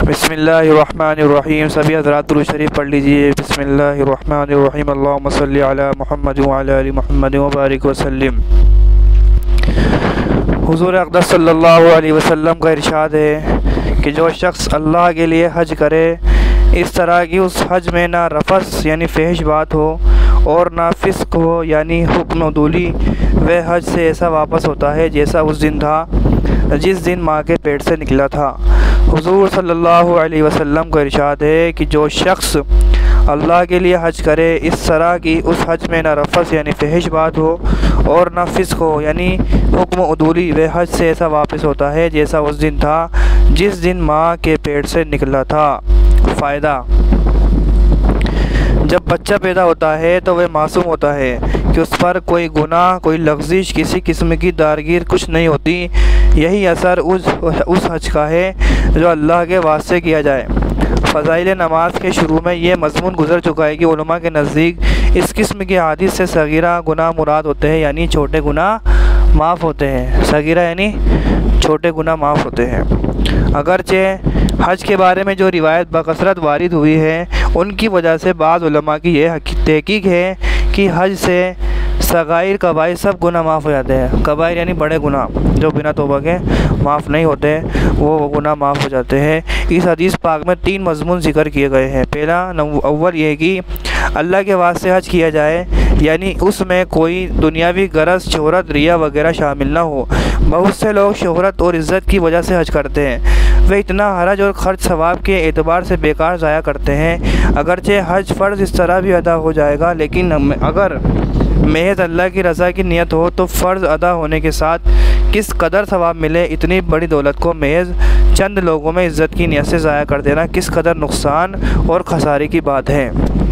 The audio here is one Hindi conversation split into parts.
बिस्मिल्लाहिर्रहमानिर्रहीम। सभी हज़रात दुरूद शरीफ पढ़ लीजिए। बिस्मिल्लाहिर्रहमानिर्रहीम। अल्लाहुम्मा सल्लि अला मुहम्मद व अला आलि मुहम्मद व बारिक वसल्लिम। हुज़ूर अक़दस सल्लल्लाहु अलैहि वसल्लम का इरशाद है कि जो शख्स अल्लाह के लिए हज करे, इस तरह की उस हज में ना रफ़स यानी फ़हिश बात हो और ना फ़िस्क हो यानी हुक्म उदूली, वह हज से ऐसा वापस होता है जैसा उस दिन था जिस दिन माँ के पेट से निकला था। हुज़ूर सल्लल्लाहु अलैहि वसल्लम का इरशाद है कि जो शख्स अल्लाह के लिए हज करे, इस तरह की उस हज में ना रफ़स यानी फ़हिश बात हो और ना फ़िस्क हो यानी हुक्म उदूली, वह हज से ऐसा वापस होता है जैसा उस दिन था जिस दिन माँ के पेट से निकला था। फ़ायदा: जब बच्चा पैदा होता है तो वह मासूम होता है कि उस पर कोई गुनाह, कोई लग़्ज़िश, किसी किस्म की दारगीर कुछ नहीं होती। यही असर उस हज का है जो अल्लाह के वास्ते किया जाए। फ़ज़ाइल नमाज के शुरू में ये मज़मून गुज़र चुका है कि उलमा के नज़दीक इस किस्म की हादिस से सगीरा गुनाह मुराद होते हैं, यानी छोटे गुनाह माफ़ होते हैं। सगीरा यानी छोटे गुनाह माफ़ होते हैं। अगरचे हज के बारे में जो रिवायत बकसरत वारिद हुई है, उनकी वजह से बाज़ उलमा की यह तहक़ीक़ है कि हज से सगाइर कबाइर सब गुनाह माफ़ हो जाते हैं। कबाइर यानी बड़े गुनाह जो बिना तौबा के माफ़ नहीं होते, वो गुनाह माफ़ हो जाते हैं। इस हदीस पाक में 3 मज़मून ज़िक्र किए गए हैं। पहला अव्वल ये कि अल्लाह के वास्ते हज किया जाए, यानी उसमें कोई दुनियावी गरज, शोहरत, रिया वगैरह शामिल ना हो। बहुत से लोग शोहरत और इज़्ज़त की वजह से हज करते हैं। वे इतना हरज और ख़र्च सवाब के एतबार से बेकार ज़ाया करते हैं। अगरचे हज फ़र्ज़ इस तरह भी अदा हो जाएगा, लेकिन अगर महज अल्लाह की रज़ा की नियत हो तो फ़र्ज़ अदा होने के साथ किस कदर सवाब मिले, इतनी बड़ी दौलत को महज चंद लोगों में इज़्ज़त की नियत से ज़ाया कर देना किस कदर नुकसान और खसारे की बात है।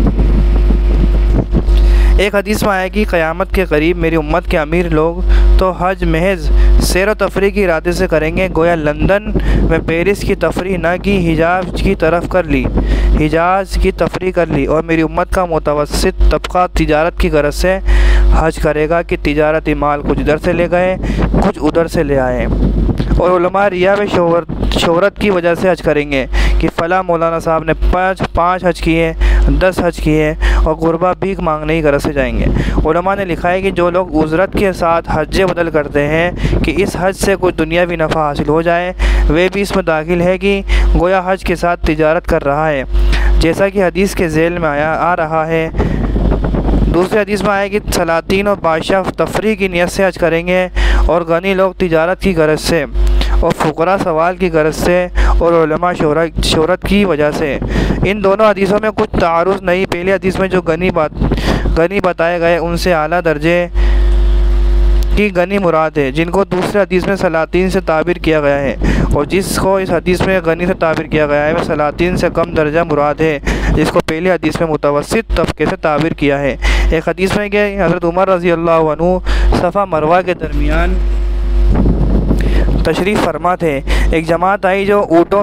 एक हदीस में आया कि क़यामत के करीब मेरी उम्मत के अमीर लोग तो हज महज सैर व तफरीह के इरादे से करेंगे, गोया लंदन व पेरिस की तफरीह न की, हिजाज की तरफ कर ली, हिजाज की तफरीह कर ली। और मेरी उम्मत का मुतवस्सित तबका तिजारत की गरज से हज करेगा कि तिजारती माल कुछ इधर से ले गए, कुछ उधर से ले आए। और उलमा रिया व शोहरत की वजह से हज करेंगे कि फ़ला मौलाना साहब ने 5 हज किए, 10 हज किए, और गुरबा भीख मांगने की गरज से जाएंगे। उलमा ने लिखा है कि जो लोग उज़रत के साथ हज बदल करते हैं कि इस हज से कुछ दुनियावी नफ़ा हासिल हो जाए, वे भी इसमें दाखिल है कि गोया हज के साथ तिजारत कर रहा है, जैसा कि हदीस के ज़ेल में आ रहा है। दूसरे हदीस में आया कि सलातीन और बादशाह तफरीह की नियत से हज करेंगे, और गनी लोग तिजारत की गरज से, और फ़ुक़रा सवाल की गरज से, और उलमा शोहरत की वजह से। इन दोनों हदीसों में कुछ तारुज़ नहीं। पहले हदीस में जो गनी बताए गए, उनसे आला दर्जे की गनी मुराद है, जिनको दूसरे हदीस में सलातीन से ताबिर किया गया है, और जिसको इस हदीस में गनी से ताबिर किया गया है, वह सलातीन से कम दर्जा मुराद है, जिसको पहले हदीस में मुतवस्सित तबके से ताबिर किया है। एक हदीस में कि हज़रत उमर रज़ी अल्लाह अन्हु सफ़ा मरवा के दरमियान तशरीफ़ फरमा थे। एक जमात आई जो ऊँटों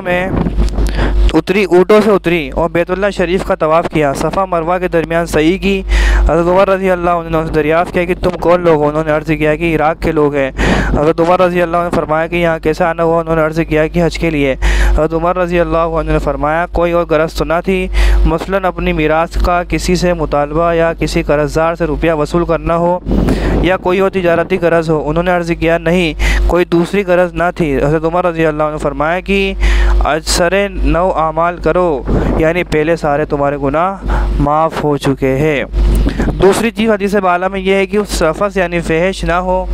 से उतरी और बैतुल्लाह शरीफ का तवाफ़ किया, सफ़ा मरवा के दरमियान सही की। हज़रत उमर रज़ी अल्लाह अन्हु ने दरियाफ़त किया कि तुम कौन लोग हो? उन्होंने अर्ज़ किया कि इराक़ के लोग हैं। हज़रत उमर रज़ी अल्लाह अन्हु ने फरमाया कि यहाँ कैसा आना हुआ? उन्होंने अर्ज़ किया कि हज के लिए। हज़रत उमर रज़ी अल्लाह अन्हु ने फरमाया कोई और गरज तो ना थी, मसलन अपनी मीरास का किसी से मुतालबा या किसी कर्ज़दार से रुपया वसूल करना हो, या कोई और तिजारती गरज हो? उन्होंने अर्ज़ किया नहीं, कोई दूसरी गरज ना थी। हज़रत उमर रज़ी अल्लाह अन्हु ने फरमाया कि अजसरे 9 आमाल करो, यानी पहले सारे तुम्हारे गुनाह माफ़ हो चुके हैं। दूसरी चीज़ हदीस बाला में यह है कि उस रफ़स यानी फ़हिश ना हो।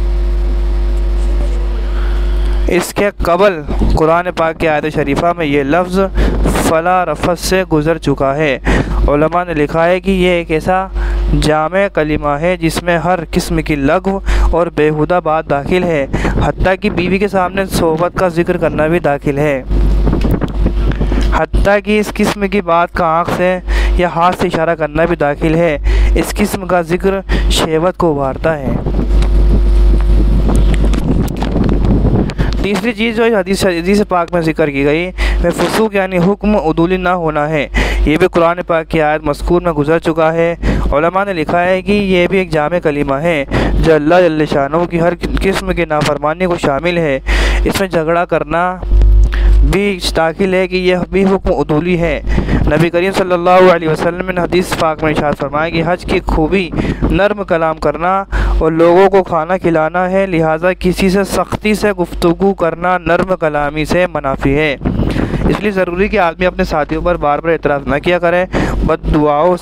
इसके कबल कुरान पाक की आयत शरीफा में ये लफ्ज़ फ़ला रफ़स से गुज़र चुका है। उलमा ने लिखा है कि यह एक ऐसा जामे कलिमा है जिसमें हर किस्म की लग़्व और बेहुदा बात दाखिल है, हत्ता कि बीवी के सामने सोहबत का ज़िक्र करना भी दाखिल है, हत्ता कि इस किस्म की बात का आँख से या हाथ से इशारा करना भी दाखिल है। इस किस्म का ज़िक्र शहवत को उभारता है। तीसरी चीज़ जो हदीस पाक में ज़िक्र की गई, वह फुसूक यानी हुक्म उदूली ना होना है। ये भी कुरान पाक की आयत मज़कूर में गुज़र चुका है। उलमा ने लिखा है कि यह भी एक जामे कलीमा है जो अल्लाह जल्ल शानो की हर किस्म की नाफरमानी को शामिल है। इसमें झगड़ा करना, भी दाखिल है कि यह भी हुक्म उदूली है। नबी करीम सल्लल्लाहु अलैहि वसल्लम ने हदीस पाक में इरशाद फरमाया कि हज की खूबी नर्म कलाम करना और लोगों को खाना खिलाना है, लिहाजा किसी से सख्ती से गुफ्तगू करना नर्म कलामी से मुनाफी है। इसलिए ज़रूरी कि आदमी अपने साथियों पर बार बार एतराज़ न किया करे, बद्दुआओं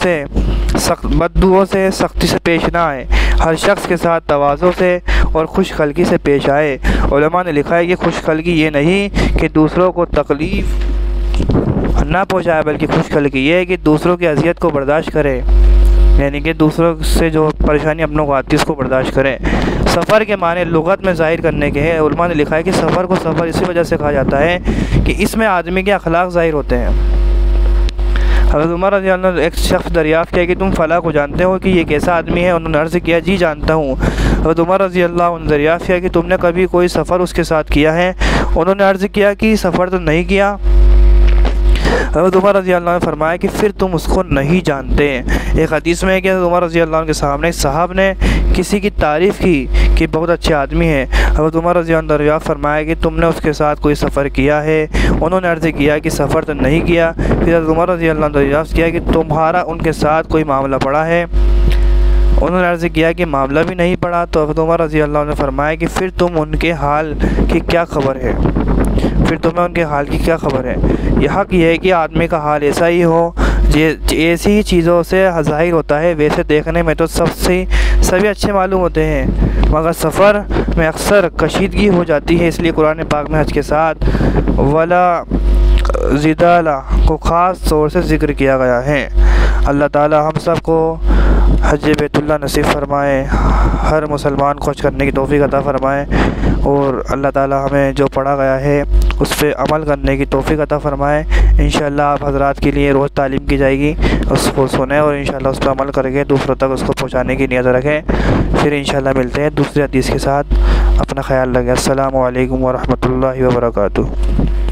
से सख्ती से पेश ना आए, हर शख्स के साथ तवाज़ो से और खुशखल्की से पेश आए। उलमा ने लिखा है कि खुशखल्की ये नहीं कि दूसरों को तकलीफ़ ना पहुँचाए, बल्कि खुशखल्की ये है कि दूसरों की अज़ियत को बर्दाश्त करे, यानी कि दूसरों से जो परेशानी अपनों को आती है उसको बर्दाश्त करें। सफ़र के माने लुग़त में ज़ाहिर करने के हैं। उलमा ने लिखा है कि सफ़र को सफ़र इसी वजह से कहा जाता है कि इसमें आदमी के अखलाक ज़ाहिर होते हैं। हज़रत उमर रज़ी अल्लाह अन्हु एक शख्स दरियाफ़्त किया कि तुम फ़लाँ को जानते हो कि ये कैसा आदमी है? उन्होंने अर्ज़ किया जी जानता हूँ। हज़रत उमर रज़ी अल्लाह अन्हु दरियाफ़्त किया कि तुमने कभी कोई सफ़र उसके साथ किया है? उन्होंने अर्ज़ किया कि सफ़र तो नहीं किया। हज़रत उमर रज़ी अल्लाह ने फरमाया कि फिर तुम उसको नहीं जानते। एक हदीस में है कि हज़रत उमर रज़ी अल्लाह के सामने साहब ने किसी की तारीफ़ की कि बहुत अच्छे आदमी है। हज़रत उमर रज़ी अल्लाह ने फरमाया कि तुमने उसके साथ कोई सफ़र किया है? उन्होंने अर्ज़ किया कि सफ़र तो नहीं किया। फिर हज़रत उमर रज़ी अल्लाह ने दरियाफ़्त किया कि तुम्हारा उनके साथ कोई मामला पड़ा है? उन्होंने अर्ज़ किया कि मामला भी नहीं पड़ा। तो हज़रत उमर रज़ी अल्लाह ने फरमाया कि फिर तुम उनके हाल की क्या ख़बर है? फिर तुम्हें उनके हाल की क्या ख़बर है? यह हक़ ये है कि आदमी का हाल ऐसा ही हो, ऐसी ही चीज़ों से ज़ाहिर होता है। वैसे देखने में तो सभी अच्छे मालूम होते हैं, मगर सफ़र में अक्सर कशीदगी हो जाती है। इसलिए कुरान पाक में हज के साथ वला ज़िदाला को ख़ास तौर से ज़िक्र किया गया है। अल्लाह ताला हम सब को हज बैतुल्लाह नसीब फरमाए, हर मुसलमान को हज करने की तौफ़ीक़ अता फ़रमाए, और अल्लाह ताला हमें जो पढ़ा गया है उस पर अमल करने की तौफ़ीक़ अता फ़रमाए। इंशाअल्लाह आप हज़रात के लिए रोज़ तालीम की जाएगी, उसको सुने और इंशाअल्लाह उस पर अमल करके दूसरों तक उसको पहुँचाने की नीयत रखें। फिर इंशाअल्लाह मिलते हैं दूसरे हदीस के साथ। अपना ख्याल रखें। अस्सलामु अलैकुम व रहमतुल्लाहि व बरकातुहू।